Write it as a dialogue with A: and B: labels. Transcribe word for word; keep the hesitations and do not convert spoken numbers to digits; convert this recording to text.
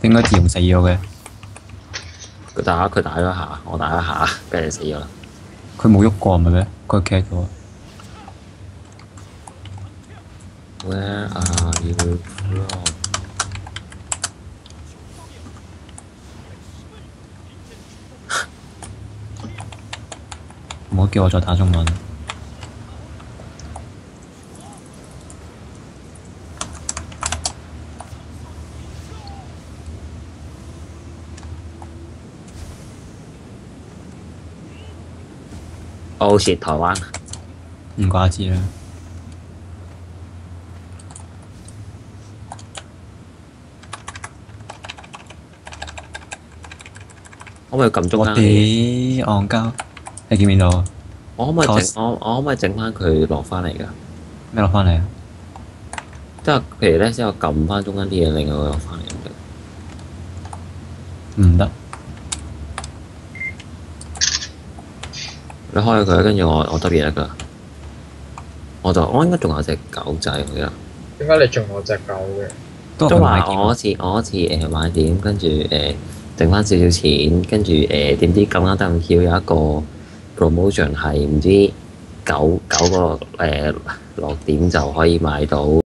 A: 點解自動死咗嘅？
B: 佢打佢打咗一下，我打一下，跟住死咗啦。
A: 佢冇喐過係咪咩？佢企喺度。
B: Where are you from？
A: 唔好叫我再打中文。
B: 我好似台灣。
A: 唔怪之啦。
B: 可唔可以撳中
A: 我
B: 間嗰啲？
A: 哋戇鳩，你見唔見到啊？
B: 我可唔可以整？
A: 錯
B: 我我可唔可以整翻佢落翻嚟㗎？
A: 咩落翻嚟啊？
B: 即係譬如咧，之後撳翻中間啲嘢，令佢落翻嚟咁
A: 唔得。
B: 你開佢，跟住我我得嘢得㗎。我就我應該仲有隻狗仔㗎。
C: 點解你仲有隻狗嘅？
A: 都
B: 都話
A: 係買劍
B: 我嗰次我嗰次誒買點，跟住誒剩翻少少錢，跟住誒點知咁啱得咁巧有一個 promotion 係唔知九九個誒落點就可以買到。